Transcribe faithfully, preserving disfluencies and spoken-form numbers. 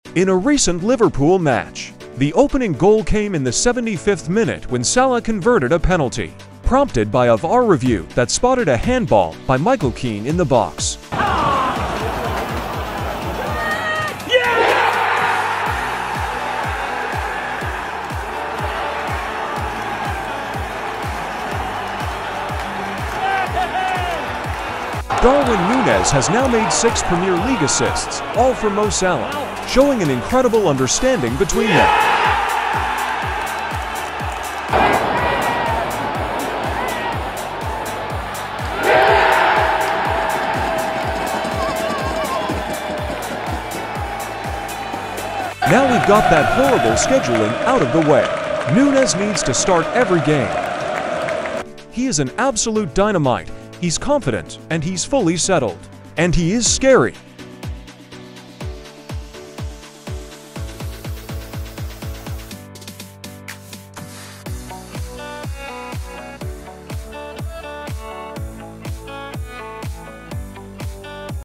In a recent Liverpool match, the opening goal came in the seventy-fifth minute when Salah converted a penalty, prompted by a V A R review that spotted a handball by Michael Keane in the box. Darwin Nunez has now made six Premier League assists, all for Mo Salah, showing an incredible understanding between them. Now we've got that horrible scheduling out of the way. Nunez needs to start every game. He is an absolute dynamite. He's confident, and he's fully settled. And he is scary.